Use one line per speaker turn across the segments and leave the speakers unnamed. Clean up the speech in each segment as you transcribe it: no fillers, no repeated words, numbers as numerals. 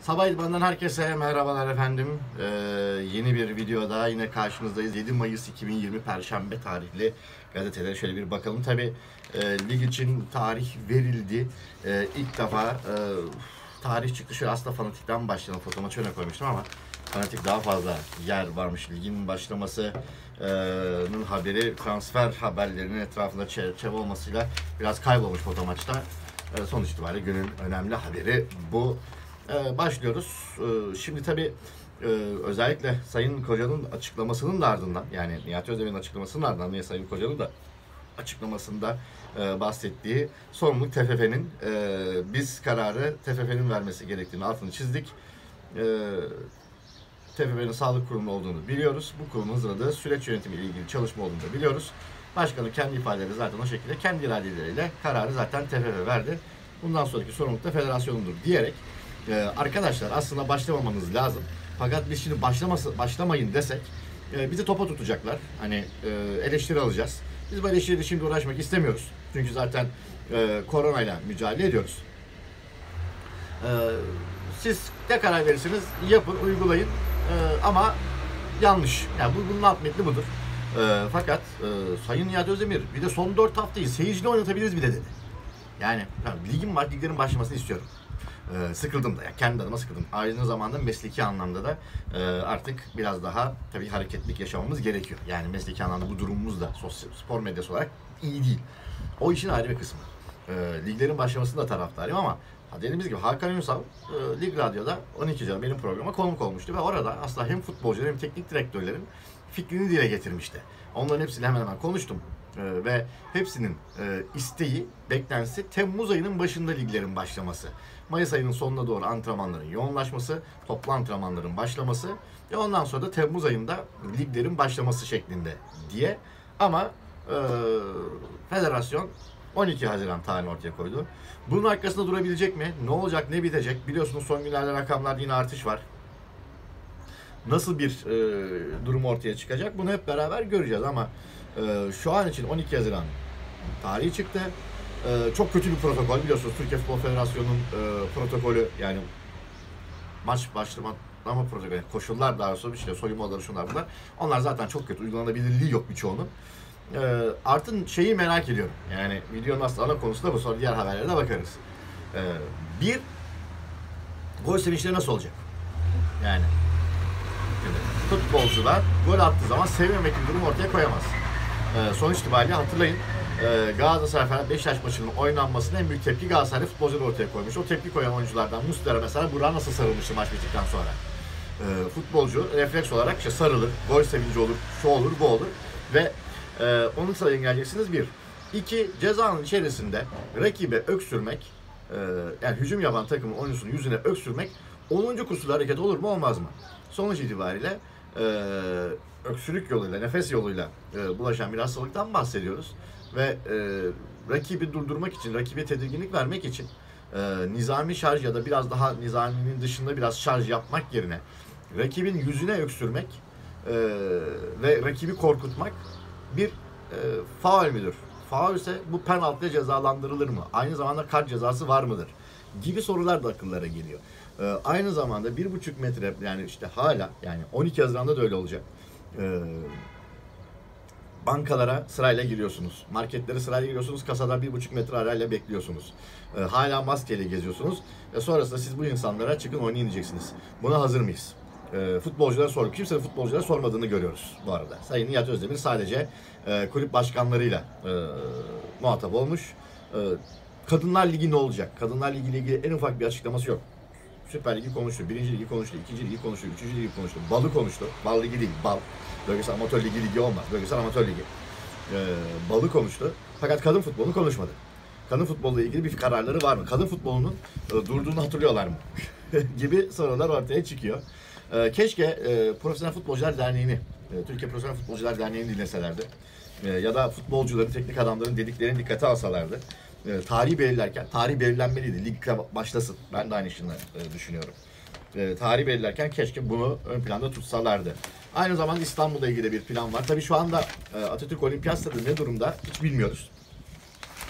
Sabah İdman'dan herkese merhabalar efendim. Yeni bir videoda yine karşınızdayız. 7 Mayıs 2020 Perşembe tarihli gazetelere şöyle bir bakalım. Tabi lig için tarih verildi. İlk defa tarih çıktı. Şöyle aslında Fanatik'ten başlayalım. Fotoğrafı öne koymuştum ama Fanatik daha fazla yer varmış. Ligin başlamasının haberi transfer haberlerinin etrafında çerçeve olmasıyla biraz kaybolmuş foto maçta. Sonuç itibariyle günün önemli haberi bu. Başlıyoruz. Şimdi tabii özellikle Sayın Koca'nın açıklamasının da ardından, yani Nihat Özdemir'in açıklamasının ardından Sayın Koca'nın da açıklamasında bahsettiği sorumluluk TFF'nin, biz kararı TFF'nin vermesi gerektiğini altını çizdik. TFF'nin sağlık kurumu olduğunu biliyoruz. Bu kurumun hazırladığı süreç yönetimi ile ilgili çalışma olduğunu da biliyoruz. Başkanın kendi ifadeleri zaten o şekilde, kendi iradeleriyle kararı zaten TFF verdi. Bundan sonraki sorumluluk da federasyonundur diyerek, arkadaşlar aslında başlamamanız lazım. Fakat biz şimdi başlamayın desek bizi topa tutacaklar. Hani eleştiri alacağız. Biz bu eleştiriyle şimdi uğraşmak istemiyoruz. Çünkü zaten koronayla mücadele ediyoruz. Siz ne karar verirsiniz yapın, uygulayın. Ama yanlış. Yani bunun alt metni budur. Fakat Sayın Nihat Özdemir bir de son 4 haftayı seyircili oynatabiliriz bile dedi. Yani ligim var, liglerin başlamasını istiyorum. Sıkıldım da, ya kendi adıma sıkıldım. Aynı zamanda mesleki anlamda da artık biraz daha tabii hareketlilik yaşamamız gerekiyor. Yani mesleki anlamda bu durumumuz da spor medyası olarak iyi değil. O işin ayrı bir kısmı. Liglerin başlamasında taraftarıyım ama dediğimiz gibi Hakan Ünsal Lig Radyo'da 12 Canım benim programa konuk olmuştu ve orada aslında hem futbolcular hem teknik direktörlerin fikrini dile getirmişti. Onların hepsiyle hemen hemen konuştum. Ve hepsinin isteği, beklentisi Temmuz ayının başında liglerin başlaması. Mayıs ayının sonuna doğru antrenmanların yoğunlaşması, toplu antrenmanların başlaması ve ondan sonra da Temmuz ayında liglerin başlaması şeklinde diye. Ama federasyon 12 Haziran tarihini ortaya koydu. Bunun arkasında durabilecek mi? Ne olacak, ne bitecek? Biliyorsunuz son günlerde rakamlarda yine artış var. Nasıl bir durum ortaya çıkacak? Bunu hep beraber göreceğiz ama şu an için 12 Haziran tarihi çıktı. Çok kötü bir protokol biliyorsunuz. Türkiye Futbol Federasyonu'nun protokolü, yani maç başlama protokolü, koşullar daha sonra işte soyunma odaları şunlar bunlar. Onlar zaten çok kötü. Uygulanabilirliği yok birçoğunun. Artın şeyi merak ediyorum. Yani videonun aslında ana konusu da bu. Sonra diğer haberlere de bakarız. Bir, gol sevinçleri nasıl olacak? Yani futbolcular gol attığı zaman sevinmemek bir durum ortaya koyamaz. Sonuç itibariyle hatırlayın, Galatasaray Beşiktaş maçının oynanmasına en büyük tepki Galatasaray futbolcuları ortaya koymuş. O tepki koyan oyunculardan Muslera mesela Burak'a nasıl sarılmıştı maç bittikten sonra. Futbolcu refleks olarak işte sarılır, gol sevinci olur, şu olur, bu olur ve onu sayın geleceksiniz. Bir. İki, cezanın içerisinde rakibe öksürmek, yani hücum yapan takımın oyuncusunun yüzüne öksürmek 10. kusurlu hareket olur mu olmaz mı? Sonuç itibariyle öksürük yoluyla, nefes yoluyla bulaşan bir hastalıktan bahsediyoruz. Ve rakibi durdurmak için, rakibe tedirginlik vermek için nizami şarj ya da biraz daha nizaminin dışında biraz şarj yapmak yerine rakibin yüzüne öksürmek ve rakibi korkutmak bir faul müdür? Faul ise bu penaltıya cezalandırılır mı? Aynı zamanda kart cezası var mıdır? Gibi sorular da akıllara geliyor. Aynı zamanda 1,5 metre, yani işte hala, yani 12 Haziran'da da öyle olacak. Bankalara sırayla giriyorsunuz. Marketlere sırayla giriyorsunuz. Kasada 1,5 metre arayla bekliyorsunuz. Hala maskeyle geziyorsunuz. Sonrasında siz bu insanlara çıkın oynayın diyeceksiniz. Buna hazır mıyız? Futbolculara sor. Kimsenin futbolculara sormadığını görüyoruz bu arada. Sayın Nihat Özdemir sadece kulüp başkanlarıyla muhatap olmuş. Kadınlar Ligi ne olacak? Kadınlar Ligi ile ilgili en ufak bir açıklaması yok. Süper Ligi konuştu, 1. Ligi konuştu, 2. Ligi konuştu, 3. Ligi konuştu, Bal'ı konuştu. Bal Ligi değil, Bal. Bölgesel Amatör Ligi olmaz. Bölgesel Amatör Ligi. Bal'ı konuştu. Fakat kadın futbolunu konuşmadı. Kadın futbolla ilgili bir kararları var mı? Kadın futbolunun durduğunu hatırlıyorlar mı? gibi sorular ortaya çıkıyor. Keşke Profesyonel Futbolcular Derneği'ni, Türkiye Profesyonel Futbolcular Derneği'ni dinleselerdi. Ya da futbolcuların, teknik adamların dediklerini dikkate alsalardı. Tarihi belirlerken, tarih belirlenmeliydi. Lig başlasın. Ben de aynı şeyi düşünüyorum. Tarih belirlerken keşke bunu ön planda tutsalardı. Aynı zamanda İstanbul'la ilgili bir plan var. Tabii şu anda Atatürk Olimpiyat Stadı ne durumda hiç bilmiyoruz.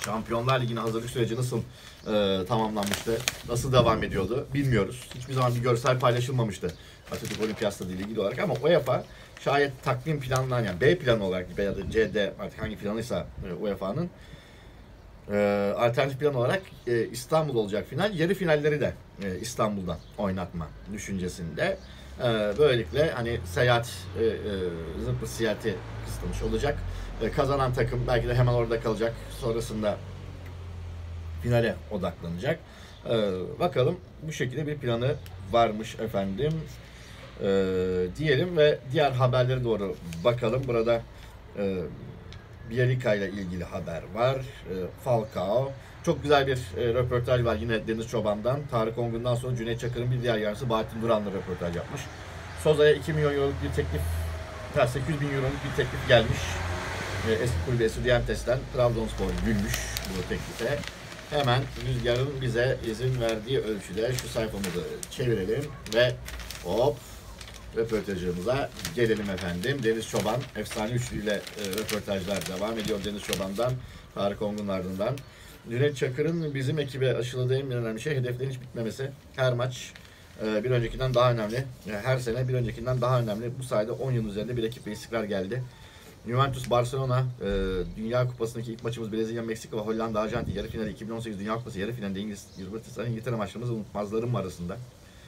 Şampiyonlar Ligi'ne hazırlık süreci nasıl tamamlanmıştı, nasıl devam ediyordu bilmiyoruz. Hiçbir zaman bir görsel paylaşılmamıştı Atatürk Olimpiyat Stadı ile ilgili olarak ama UEFA şayet takvim planlanan yani B planı olarak ya da C, D artık hangi planıysa UEFA'nın alternatif plan olarak İstanbul olacak final. Yarı finalleri de İstanbul'dan oynatma düşüncesinde. Böylelikle hani seyahat zımpı seyahati kısıtlamış olacak. Kazanan takım belki de hemen orada kalacak. Sonrasında finale odaklanacak. Bakalım bu şekilde bir planı varmış efendim. Diyelim ve diğer haberlere doğru bakalım. Burada Bielika ile ilgili haber var. Falcao. Çok güzel bir röportaj var yine Deniz Çoban'dan. Tarık Ongun'dan sonra Cüneyt Çakır'ın bir diğer yarısı Bahattin Duran'la röportaj yapmış. Soza'ya 2 milyon euroluk bir teklif, 800 bin euroluk bir teklif gelmiş. Eski kulübü Estudiantes'ten Trabzonspor gülmüş bu teklife. Hemen Rüzgar'ın bize izin verdiği ölçüde şu sayfamızı çevirelim ve hop röportajımıza gelelim efendim. Deniz Çoban, efsane üçlüyle röportajlar devam ediyor Deniz Çoban'dan, Tarık Ongun'un ardından. Cüneyt Çakır'ın bizim ekibe aşıladığı en önemli şey hedeflerin hiç bitmemesi. Her maç bir öncekinden daha önemli. Her sene bir öncekinden daha önemli. Bu sayede 10 yıl üzerinde bir ekiple istikrar geldi. Juventus, Barcelona, Dünya Kupası'ndaki ilk maçımız Brezilya, Meksika ve Hollanda, Arjantin yarı finali, 2018 Dünya Kupası yarı finalinde İngiltere maçlarımız unutmazlarım arasında.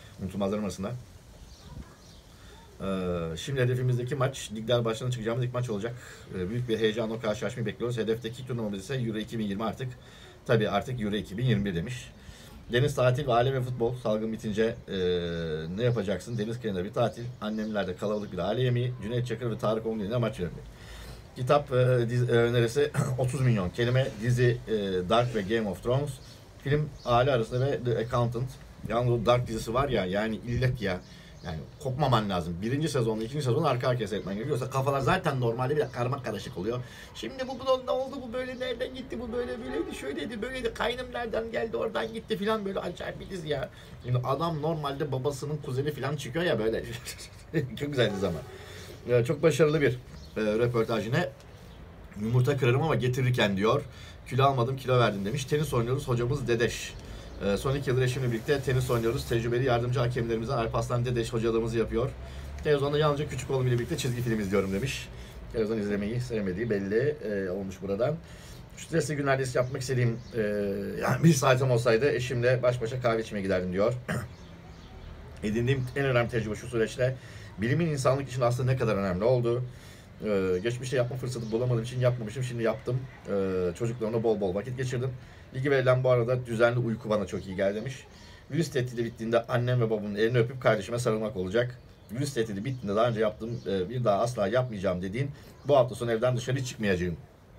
Şimdi hedefimizdeki maç ligler başlarına çıkacağımız ilk maç olacak. Büyük bir heyecanla karşılaşmayı bekliyoruz. Hedefteki turnuvamız ise Euro 2020 artık. Tabii artık Euro 2021 demiş. Deniz, tatil ve aile ve futbol. Salgın bitince ne yapacaksın? Deniz kenarında bir tatil. Annemlerde kalabalık bir aile yemeği. Cüneyt Çakır ve Tarık Ongun'la maç yönünde. Kitap önerisi 30 milyon kelime. Dizi Dark ve Game of Thrones. Film Aile Arasında ve The Accountant. Yalnız o Dark dizisi var ya, yani illet ya. Yani kopmaman lazım. Birinci sezonla ikinci sezonu arka arkaya seyretmen gerekiyor. Yoksa kafalar zaten normalde bir karma karışık oluyor. Şimdi bu ne oldu, bu böyle nereden gitti, bu böyle böyleydi, şöyleydi, böyleydi, kaynım nereden geldi, oradan gitti filan, böyle acayip bir dizi ya. Şimdi adam normalde babasının kuzeni filan çıkıyor ya böyle. Çok güzel dizi ama. Çok başarılı bir röportaj yine. Yumurta kırarım ama getirirken diyor. Kilo almadım, kilo verdim demiş. Tenis oynuyoruz, hocamız Dedeş. Son 2 yıldır eşimle birlikte tenis oynuyoruz. Tecrübeli yardımcı hakemlerimizden Alparslan Dedeş hocalığımızı yapıyor. Televizyonda yalnızca küçük oğlum ile birlikte çizgi film izliyorum demiş. Televizyon izlemeyi sevmediği belli olmuş buradan. Şu stresli günlerde yapmak istediğim yani bir saatim olsaydı eşimle baş başa kahve içmeye giderdim diyor. Edindiğim en önemli tecrübe şu süreçte bilimin insanlık için aslında ne kadar önemli olduğu. Geçmişte yapma fırsatı bulamadığım için yapmamışım. Şimdi yaptım. Çocuklarımla bol bol vakit geçirdim. Ligi verilen bu arada düzenli uyku bana çok iyi geldi demiş. Virüs tehdidi bittiğinde annem ve babamın elini öpüp kardeşime sarılmak olacak. Virüs tehdidi bittiğinde daha önce yaptığım bir daha asla yapmayacağım dediğin bu hafta sonu evden dışarı çıkmayacağım.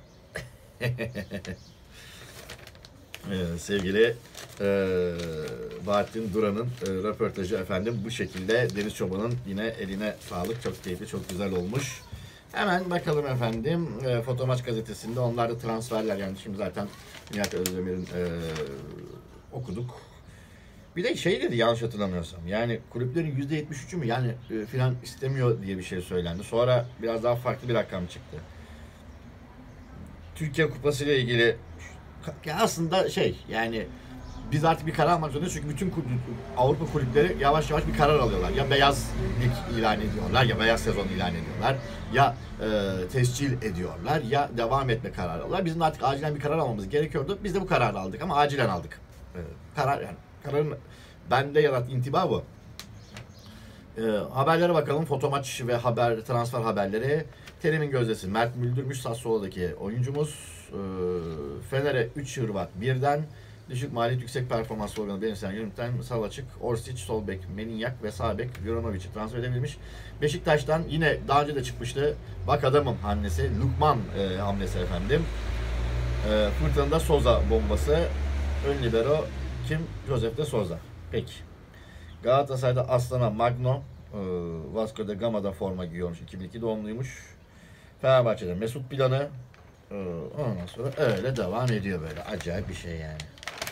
Sevgili Bahattin Duran'ın röportajı efendim bu şekilde. Deniz Çoban'ın yine eline sağlık. Çok keyifli, çok güzel olmuş. Hemen bakalım efendim. Fotomaç gazetesinde onlar da transferler, yani şimdi zaten Nihat Özdemir'in okuduk. Bir de şey dedi yanlış hatırlamıyorsam. Yani kulüplerin %73'ü mü yani filan istemiyor diye bir şey söylendi. Sonra biraz daha farklı bir rakam çıktı. Türkiye Kupası ile ilgili aslında yani biz artık bir karar almak zorundayız çünkü bütün Avrupa kulüpleri yavaş yavaş bir karar alıyorlar. Ya beyaz lig ilan ediyorlar, ya beyaz sezon ilan ediyorlar, ya tescil ediyorlar, ya devam etme kararı alıyorlar. Bizim de artık acilen bir karar almamız gerekiyordu. Biz de bu kararı aldık ama acilen aldık. Kararın bende yarattığı intiba bu. Haberlere bakalım. Fotomaç ve transfer haberleri. Terim'in gözdesi Mert Müldürmüş, Sassuolo'daki oyuncumuz. Fener'e 3 Hırvat birden. Düşük maliyet yüksek performans organı benimseyen yönetimden sağ açık Orsic, sol bek Meninyak ve sağ bek Vjonovic'i transfer edebilmiş. Beşiktaş'tan yine daha önce de çıkmıştı. Bak adamım hamlesi, Lukman hamlesi efendim. Fırtına'da Souza bombası. Ön libero kim? Josef de Souza. Peki. Galatasaray'da Aslan'a Magno, Vasco da Gama'da forma giyiyormuş. 2002 doğumluymuş. Fenerbahçe'de Mesut Planı. Ondan sonra öyle devam ediyor böyle. Acayip bir şey yani.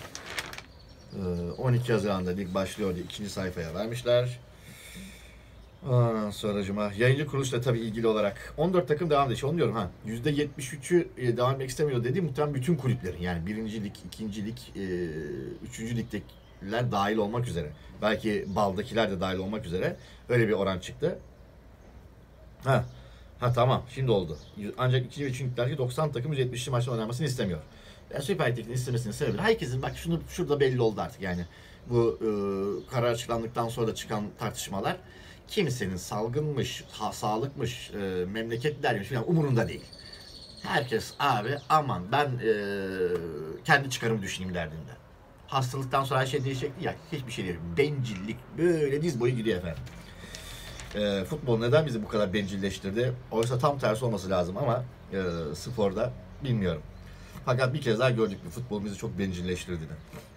12 Haziran'da lig başlıyor diye ikinci sayfaya vermişler. Ondan sonracıma yayıncı kuruluşla tabii ilgili olarak 14 takım devam ediyor. Onu diyorum ha. %73'ü devam etmek istemiyor dediğim muhtemelen bütün kulüplerin. Yani birinci lig, ikinci lig, üçüncü ligdekiler dahil olmak üzere. Belki baldakiler de dahil olmak üzere. Öyle bir oran çıktı. Ha. Ha tamam şimdi oldu. Ancak ikinci ve üçüncü liglerdeki 90 takım 170'li maçta oynanmasını istemiyor. Ya Süper Lig'in istemesinin sebebi herkesin bak şurada belli oldu artık yani. Bu karar açıklandıktan sonra da çıkan tartışmalar kimsenin salgınmış, sağlıkmış, memleketlermiş falan umurunda değil. Herkes abi aman ben kendi çıkarımı düşüneyim derdinde. Hastalıktan sonra her şey değişecek ya hiçbir şey değil. Bencillik böyle diz boyu gidiyor efendim. Futbol neden bizi bu kadar bencilleştirdi? Oysa tam tersi olması lazım ama sporda bilmiyorum. Fakat bir kez daha gördük bir futbol bizi çok bencilleştirdiğini.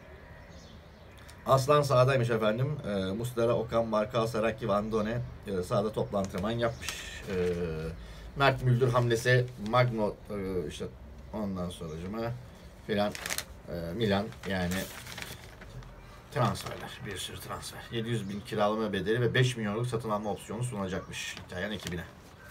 Aslan sahadaymış efendim. Muslera, Okan, Marka, Saraki ve Andone sahada toplu antrenman yapmış. Mert Müldür hamlesi Magno işte ondan sonracıma filan Milan yani transferler. Bir sürü transfer. 700 bin kiralama bedeli ve 5 milyonluk satın alma opsiyonu sunulacakmış İtalyan ekibine.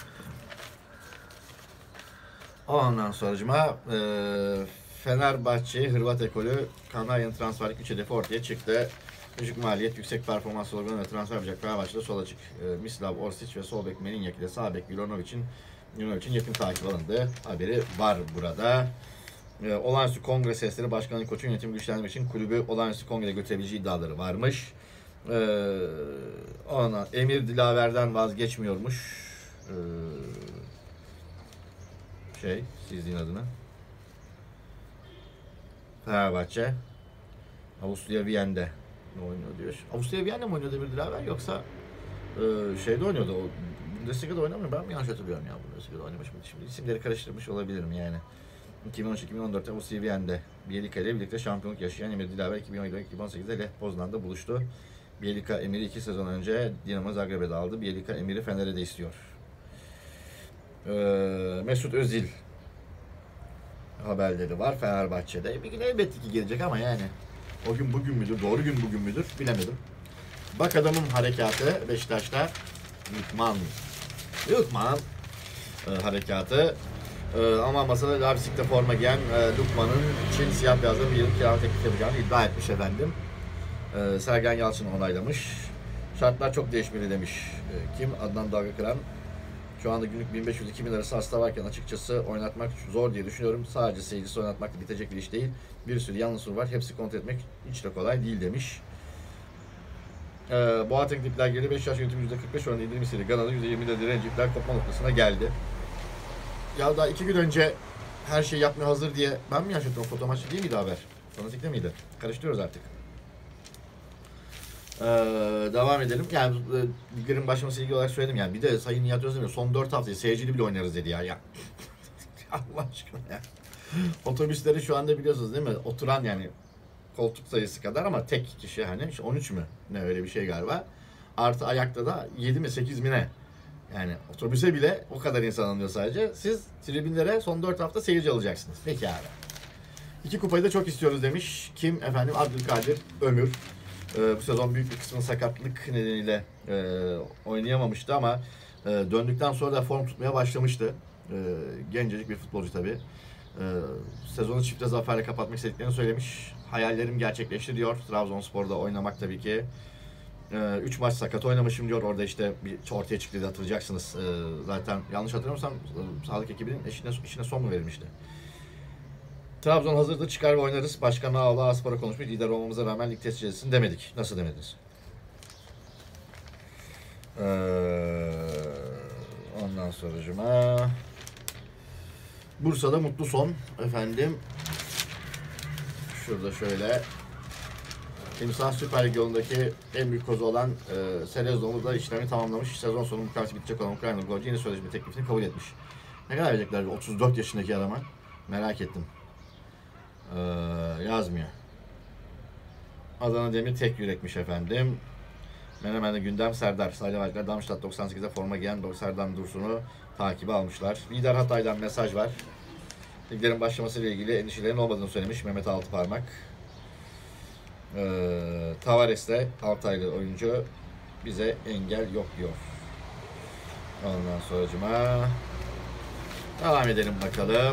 Ondan sonracıma Fenerbahçe, Hırvat ekolü Kanarya'nın transferlik 3 hedefi ortaya çıktı. Düşük maliyet, yüksek performans sloganı ve transfer yapacak Fenerbahçe'de sol açık Mislav Orsic ve sol bek Meninyak ile sağ bek Milanovic'in yakın takip alındı. Haberi var burada. Olağanüstü kongre sesleri başkanlık koçu yönetim güçlendirmek için kulübü olağanüstü kongreye götürebileceği iddiaları varmış. Ona Emir Dilaver'den vazgeçmiyormuş. Sizin adına. Fenerbahçe. Avusturya Viyen'de ne oynuyor diyor. Avusturya Viyen'de mi oynuyordu Emir Dilaver yoksa şeyde oynuyordu o Bundesliga'da oynamıyor. Ben mi yanlış hatırlıyorum ya Bundesliga'da oynamış mıydı? Şimdi isimleri karıştırmış olabilirim yani. 2013-2014'te Avusturya Viyen'de Bielika ile birlikte şampiyonluk yaşayan Emir Dilaver 2017-2018'de Lech Poznan'da buluştu. Bielika Emir'i 2 sezon önce Dinamo Zagreb'e aldı. Bielika Emir'i Fener'e de istiyor. Mesut Özil haberleri var Fenerbahçe'de. Bir gün elbette ki gelecek ama yani o gün bugün müdür, doğru gün bugün müdür bilemedim. Bak adamın harekatı Beşiktaş'ta Lukman harekatı ama masada Leipzig'te forma giyen Lukman'ın için siyah beyazlı bir yıl kiralık teklif yapacağını iddia etmiş efendim. Sergen Yalçın onaylamış. Şartlar çok değişmeli demiş. Kim? Adnan Dalga Kıran. Şu anda günlük 1500-2000 arası hasta varken açıkçası oynatmak zor diye düşünüyorum. Sadece seyircisi oynatmakla bitecek bir iş değil. Bir sürü yanlış var. Hepsi kontrol etmek hiç de kolay değil demiş. Boateng dipler geri 5 yaş yönetimi %45 oranında indirim istedi. Gana'da %20'de direncikler kopma noktasına geldi. Ya daha 2 gün önce her şey yapmaya hazır diye ben mi yaşadım? Foto maçı değil miydi haber? Fanatik'te miydi? Karıştırıyoruz artık. Devam edelim. Yani liglerin başlaması ilgili olarak söyledim yani. Bir de Sayın Nihat Özdemir son 4 haftayı seyircili bile oynarız dedi ya. Allah aşkına ya. Otobüsleri şu anda biliyorsunuz değil mi? Oturan yani koltuk sayısı kadar ama tek kişi hani 13 mü? Ne öyle bir şey galiba. Artı ayakta da 7 mi 8 mi ne? Yani otobüse bile o kadar insan alınıyor sadece. Siz tribünlere son 4 hafta seyirci alacaksınız. Peki abi. 2 kupayı da çok istiyoruz demiş. Kim efendim? Abdülkadir Ömür. Bu sezon büyük bir kısmını sakatlık nedeniyle oynayamamıştı ama döndükten sonra da form tutmaya başlamıştı. Gencecik bir futbolcu tabii. Sezonu çifte zaferle kapatmak istediklerini söylemiş. Hayallerim gerçekleşti diyor. Trabzonspor'da oynamak tabii ki. 3 maç sakat oynamışım diyor. Orada işte bir ortaya çıktı diye hatırlayacaksınız. Zaten yanlış hatırlamıyorsam sağlık ekibinin işine son mu verilmişti? Trabzon hazırda çıkar ve oynarız. Başkan Ağla Aspor'a konuşmuş. Lider olmamıza rağmen lig tescillisini demedik. Nasıl demediniz? Ondan sonracıma Bursa'da mutlu son efendim. Şurada şöyle Timsah Süper Lig yolundaki en büyük kozu olan Selezdoğlu da işlemi tamamlamış. Sezon sonu mukavesi bitecek olan Ukraynalı golcü yeni sözleşme teklifini kabul etmiş. Ne kadar verecekler 34 yaşındaki adama? Merak ettim. Yazmıyor. Adana Demir tek yürekmiş efendim. Menemen'de gündem Serdar. Salyavacılar Darmstadt 98'de forma giyen Serdar Dursun'u takibe almışlar. Lider Hatay'dan mesaj var. Liglerin başlamasıyla ilgili endişelerin olmadığını söylemiş Mehmet Altıparmak. Tavares de Altaylı oyuncu bize engel yok diyor. Ondan sonracıma devam edelim bakalım.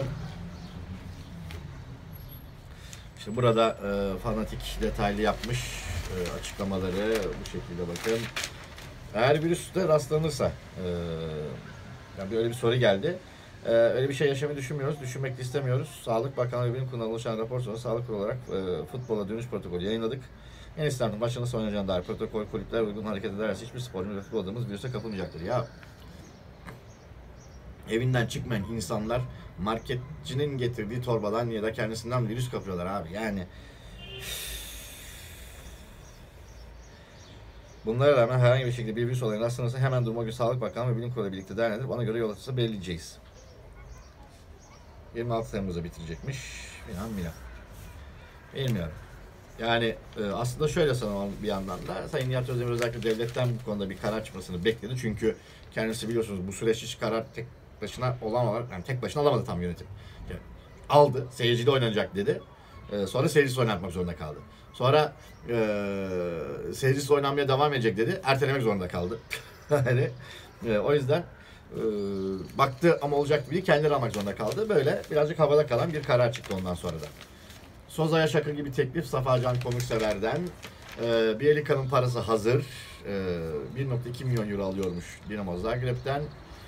İşte burada fanatik detaylı yapmış açıklamaları bu şekilde bakın. Eğer virüste rastlanırsa yani öyle bir soru geldi. Öyle bir şey yaşamayı düşünmüyoruz, düşünmek de istemiyoruz. Sağlık Bakanlığı Bilim Kurulu'na oluşan rapor sonrası sağlık kurulu olarak futbola dönüş protokolü yayınladık. En İslam'ın başında nasıl oynayacağına dair protokol, kulüpler uygun hareket ederse hiçbir sporcu ve futbolcumuz virüse kapılmayacaktır. Ya evinden çıkmayan insanlar marketçinin getirdiği torbadan ya da kendisinden virüs kapıyorlar abi. Yani bunlara rağmen herhangi bir şekilde bir virüs olayına rastlanırsa hemen duruma göre Sağlık Bakanlığı ve Bilim Kurulu birlikte değerlendirip ona göre yol haritası belirleyeceğiz. 26 Temmuz'da bitirecekmiş. Bilmiyorum. Yani aslında şöyle sanırım bir yandan da Sayın Nihat Özdemir özellikle devletten bu konuda bir karar çıkmasını bekledi. Çünkü kendisi biliyorsunuz bu süreç hiç karar tek başına yani tek başına alamadı tam yönetim. Yani aldı, seyirciyle oynanacak dedi. Sonra seyircisiz oynatmak zorunda kaldı. Sonra seyircisiz oynanmaya devam edecek dedi. Ertelemek zorunda kaldı. Yani, o yüzden baktı ama olacak gibi kendileri almak zorunda kaldı. Böyle birazcık havada kalan bir karar çıktı ondan sonra da. Soza'ya şaka gibi teklif Safa Can Konuksever'den. Bielika'nın parası hazır. 1.2 milyon euro alıyormuş Dinamo Zagreb'den.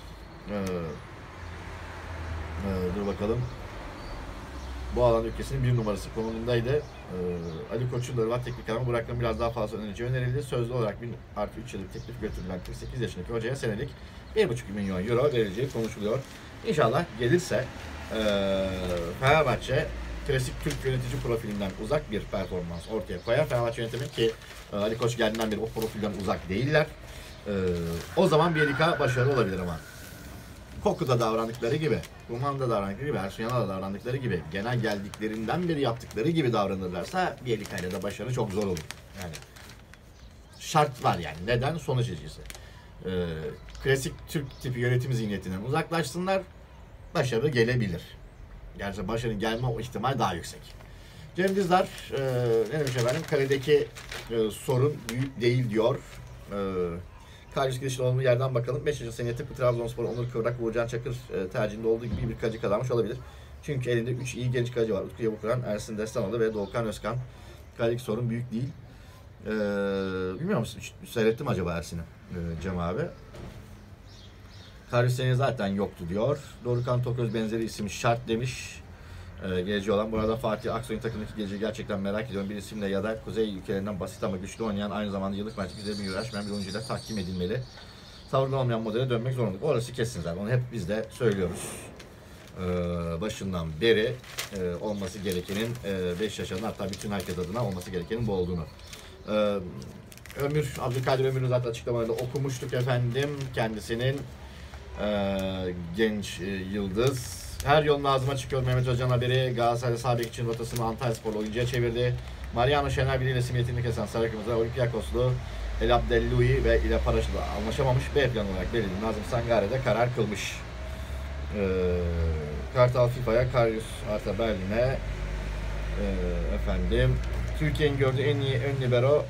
Dur bakalım. Bu alan ülkesinin bir numarası konumundaydı. Ali Koç'un da Hırvat teknik adamı bu rakamın biraz daha fazla önerildi. Sözlü olarak 1+3 yıllık teklif götürülen 48 yaşındaki hocaya senelik 1.5 milyon euro verileceği konuşuluyor. İnşallah gelirse Fenerbahçe klasik Türk yönetici profilinden uzak bir performans ortaya koyar. Fenerbahçe yönetimi ki Ali Koç geldiğinden beri o profilden uzak değiller. O zaman Bielika başarılı olabilir ama Koku'da davrandıkları gibi, Kuman'da davrandıkları gibi, Ersun Yanal'da davrandıkları gibi, genel geldiklerinden beri yaptıkları gibi davranırlarsa Bielika'yla da başarı çok zor olur. Yani şart var yani. Neden? Sonuç ilişkisi. Klasik Türk tipi yönetim zihniyetinden uzaklaşsınlar, başarı gelebilir. Gerçi başarının gelme o ihtimal daha yüksek. Cem Dizdar ne demiş efendim? Kaledeki sorun büyük değil diyor. Karius girişli olduğu yerden bakalım. 5. seneye tıpkı Trabzonspor Onur Kıvrak, Uğurcan Çakır tercihinde olduğu gibi bir kaleci kazanmış olabilir. Çünkü elinde 3 iyi genç kaleci var. Utku Yavukuran, Ersin Destanoğlu ve Doğukan Özkan. Kaledeki sorun büyük değil. Bilmiyor musun? Seyrettim acaba Ersin'i Cem abi? Karius seneye zaten yoktu diyor. Dorukhan Toköz benzeri isim şart demiş. Geleceği olan. Burada Fatih Aksoy'un takımdaki geleceği gerçekten merak ediyorum. Bir isimle ya da Kuzey ülkelerinden basit ama güçlü oynayan, aynı zamanda yıllık maçta güzel bir uğraşmayan bir oyuncuyla tahkim edilmeli. Tavırlı olmayan modele dönmek zorundadır. Orası kesin zaten. Onu hep biz de söylüyoruz. Başından beri olması gerekenin 5 yaşında hatta bütün herkes adına olması gerekenin bu olduğunu. Abdülkadir Ömür'ün zaten açıklamalarında okumuştuk efendim. Kendisinin genç yıldız. Her yolun ağzıma çıkıyor Mehmet Hoca'nın haberi. Galatasaray'da sabit için rotasını Antalyaspor oyuncuya çevirdi. Mariano Şener biriyle simiyetini kesen Sarı Kırmızı Olympiakoslu El Abdelloui ve ile Paraş'la anlaşamamış. B plan olarak belirli Nazım Sangare'de karar kılmış. Kartal FIFA'ya, Karius Arta Berlin'e efendim Türkiye'nin gördüğü en iyi ön libero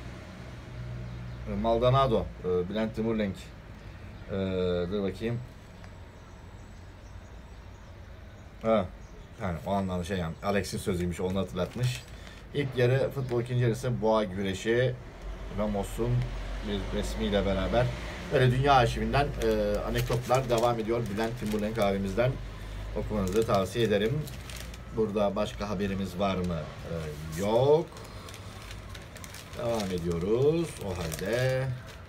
Maldonado, Bülent Timurlenk. Dur bakayım. Yani o anlamda şey yani Alex'in sözüymüş, onu hatırlatmış. İlk yarı futbol, ikinci yarısı boğa güreşi. Ramos'un bir resmiyle beraber böyle dünya arşivinden anekdotlar devam ediyor. Bülent Timurlenk abimizden okumanızı tavsiye ederim. Burada başka haberimiz var mı? Yok. Devam ediyoruz. O halde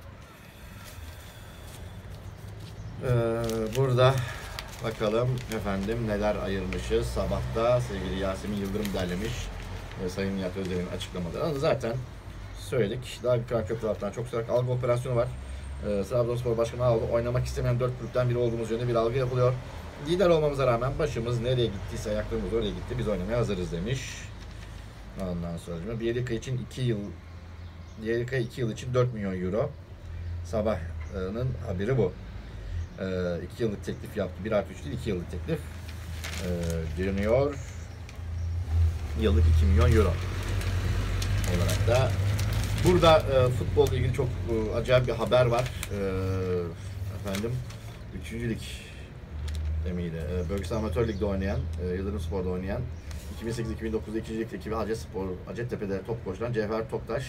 burada bakalım efendim neler ayırmışız. Sabahta sevgili Yasemin Yıldırım derlemiş. Sayın Nihat Özdemir'in açıklamaları. Zaten söyledik. Daha bir Köprü taraftan çok sıcak algı operasyonu var. Trabzonspor Başkanı aldı. Oynamak istemeyen 4 kulüpten biri olduğumuz yönde bir algı yapılıyor. Lider olmamıza rağmen başımız nereye gittiyse ayaklarımız oraya gitti. Biz oynamaya hazırız demiş. Ondan sonra Bielika için 2 yıl için 4 milyon euro. Sabah'ın haberi bu. 2 yıllık teklif yaptı. 1+3 değil 2 yıllık teklif deniyor. Yıllık 2 milyon euro olarak da. Burada futbolla ilgili çok acayip bir haber var. Efendim 3. lig demeydi. Bölgesel Amatör Lig'de oynayan, Yıldırım Spor'da oynayan, 2008-2009'da 2. Lig ekibi Hacettepe'de top koşulan Cevher Toptaş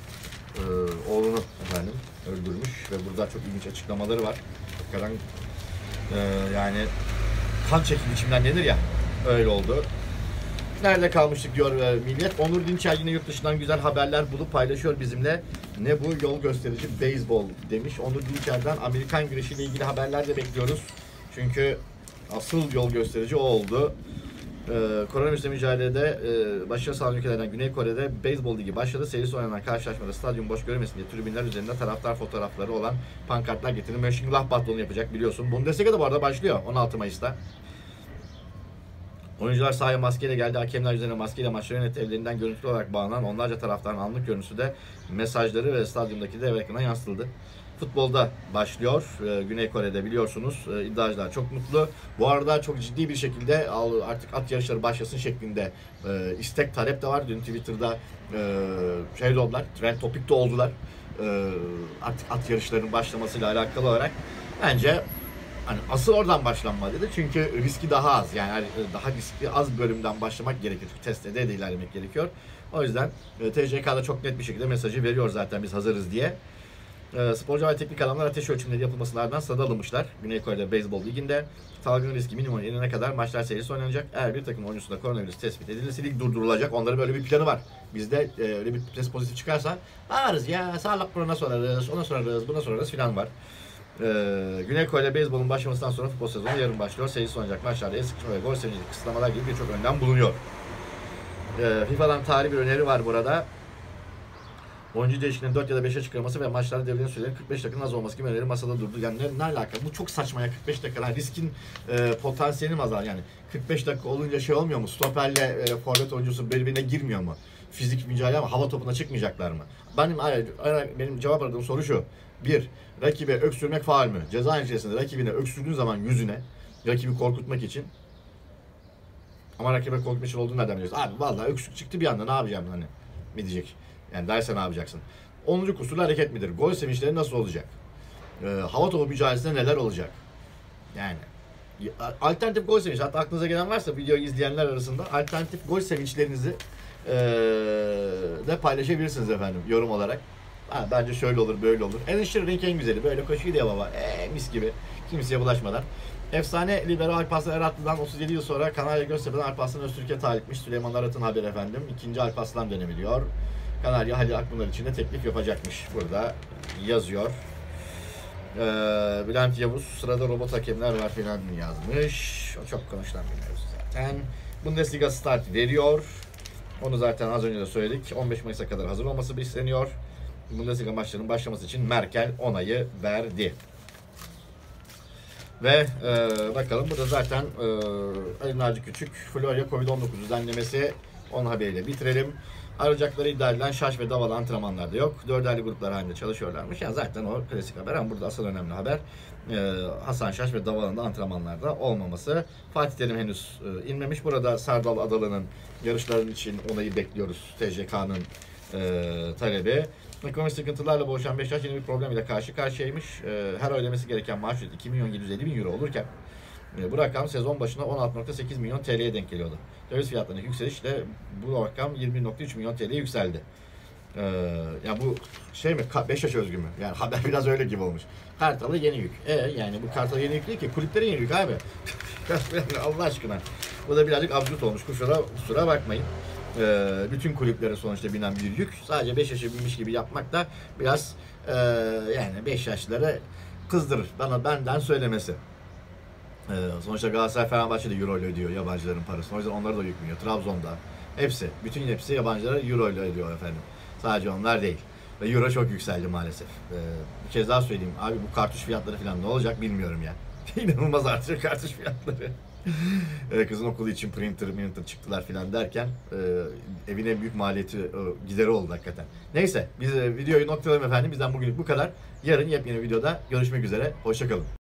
oğlunu efendim öldürmüş ve burada çok ilginç açıklamaları var. Hakikaten yani kan çekildi içimden denir ya, öyle oldu. Nerede kalmıştık diyor Milliyet. Onur Dinçer yine yurt dışından güzel haberler bulup paylaşıyor bizimle. Ne bu? Yol gösterici beyzbol demiş. Onur Dinçer'den Amerikan güreşiyle ilgili haberler de bekliyoruz. Çünkü asıl yol gösterici o oldu. Koronavirüsle mücadelede başarı sağlayan ülkelerden Güney Kore'de beyzbol ligi başladı. Serisi oynanan karşılaşmada stadyum boş görmesin diye tribünler üzerinde taraftar fotoğrafları olan pankartlar getirildi. Mönchengladbach onu yapacak biliyorsun. Bundesliga da bu arada başlıyor 16 Mayıs'ta. Oyuncular sahaya maskeyle geldi. Hakemler üzerine maskeyle maçları yönetti. Evlerinden görüntülü olarak bağlanan onlarca taraftarın anlık görüntüsü de mesajları ve stadyumdaki dev ekrana yansıtıldı. Futbolda başlıyor. Güney Kore'de biliyorsunuz. İddiacılar çok mutlu. Bu arada çok ciddi bir şekilde artık at yarışları başlasın şeklinde istek talep de var. Dün Twitter'da şey oldular. Trend topikte oldular. Artık at yarışlarının başlamasıyla alakalı olarak bence hani asıl oradan başlanmalıydı. Çünkü riski daha az. Yani daha riskli az bölümden başlamak gerekir. Test ede de ilerlemek gerekiyor. O yüzden TCK'da çok net bir şekilde mesajı veriyor zaten biz hazırız diye. Sporcu ve teknik adamlar ateş ölçümleri yapılmasına rağmen stada alınmışlar. Güney Kore'de beyzbol liginde salgın riski minimuma inene kadar maçlar serisi oynanacak. Eğer bir takım oyuncusunda koronavirüs tespit edilirse lig durdurulacak. Onların böyle bir planı var. Bizde öyle bir test pozitif çıkarsa varız ya sağlık kuruluna sorarız, ona sorarız, buna sorarız filan var. Güney Kore'de beyzbolun başlamasından sonra futbol sezonu yarın başlıyor. Serisi oynanacak maçlarda el sıkışma ve gol sevinci kısıtlamalar gibi birçok önlem bulunuyor. FIFA'dan tarihi bir öneri var burada. Oyuncu değişikliğinin 4 ya da 5'e çıkarılması ve maçlarda devlerin sürelerinin 45 dakikanın az olması gibi öneri masada durdu. Yani ne alaka? Bu çok saçma ya 45 dakika. Yani riskin potansiyelini mi azalır? Yani 45 dakika olunca şey olmuyor mu? Stoperle forvet oyuncusu birbirine girmiyor mu? Fizik mücadele ama hava topuna çıkmayacaklar mı? Benim cevap aradığım soru şu. 1. Rakibe öksürmek faul mü? Ceza içerisinde rakibine öksürdüğün zaman yüzüne, rakibi korkutmak için, ama rakibe korkutmak için olduğunu nereden biliyorsun? Abi vallahi öksürük çıktı bir anda ne yapacağım hani mi diyecek? Yani derse ne yapacaksın? 10. kusurlu hareket midir? Gol sevinçleri nasıl olacak? Hava topu mücadelesinde neler olacak? Yani alternatif gol sevinci. Hatta aklınıza gelen varsa videoyu izleyenler arasında alternatif gol sevinçlerinizi de paylaşabilirsiniz efendim yorum olarak. Bence şöyle olur, böyle olur. Enişte en güzeli. Böyle koşuyor diye baba. Mis gibi. Kimseye bulaşmadan. Efsane libero Alparslan Eratlı'dan 37 yıl sonra Kanarya Göztepe'den Alparslan Öztürk'e talipmiş. Süleyman Arat'ın haberi efendim. 2. Alparslan dönemi diyor. Kanarya Halil Akpınar için de teklif yapacakmış. Burada yazıyor. Bülent Yavuz sırada robot hakemler var filan yazmış. O çok konuşulan bir mevzu zaten. Bundesliga start veriyor. Onu zaten az önce de söyledik. 15 Mayıs'a kadar hazır olması isteniyor. Bundesliga maçlarının başlaması için Merkel onayı verdi. Ve bakalım burada zaten Ali Naci Küçük Florya Covid-19 düzenlemesi, onun haberiyle bitirelim. Arayacakları iddia edilen Şaş ve Daval antrenmanlarda yok. 4'erli gruplar halinde çalışıyorlarmış. Yani zaten o klasik haber ama burada asıl önemli haber Hasan Şaş ve Daval'ın da antrenmanlarda olmaması. Fatih Terim henüz inmemiş. Burada Serdal Adalı'nın yarışların için onayı bekliyoruz. TCK'nın talebi. Ekonomik sıkıntılarla boğuşan Beşiktaş yeni bir problem ile karşı karşıyaymış. Her ödemesi gereken maaş 2.750.000 euro olurken bu rakam sezon başına 16.8 milyon TL'ye denk geliyordu. Döviz fiyatlarındaki yükselişle bu rakam 20.3 milyon TL'ye yükseldi. Ya bu şey mi? Beşiktaş özgü mü? Yani haber biraz öyle gibi olmuş. Kartal'a yeni yük. Yani bu Kartal'a yeni yük değil ki. Kulüplere yeni yük abi. Allah aşkına. Bu da birazcık absürt olmuş. Kusura bakmayın. Bütün kulüplere sonuçta binen bir yük. Sadece Beşiktaş'a binmiş gibi yapmak da biraz yani Beşiktaşlıları kızdırır. Benden söylemesi. Sonuçta Galatasaray Fenerbahçe'de euro ile ödüyor yabancıların parasını. O yüzden onları da yükmüyor. Trabzon'da. Bütün hepsi yabancılara euro ile ödüyor efendim. Sadece onlar değil. Ve euro çok yükseldi maalesef. Bir kez daha söyleyeyim. Abi bu kartuş fiyatları falan ne olacak bilmiyorum ya. İnanılmaz artıyor kartuş fiyatları. Kızın okulu için printer çıktılar filan derken evin en büyük maliyeti gideri oldu hakikaten. Neyse biz videoyu noktalayalım efendim. Bizden bugünlük bu kadar. Yarın yepyeni videoda görüşmek üzere. Hoşça kalın.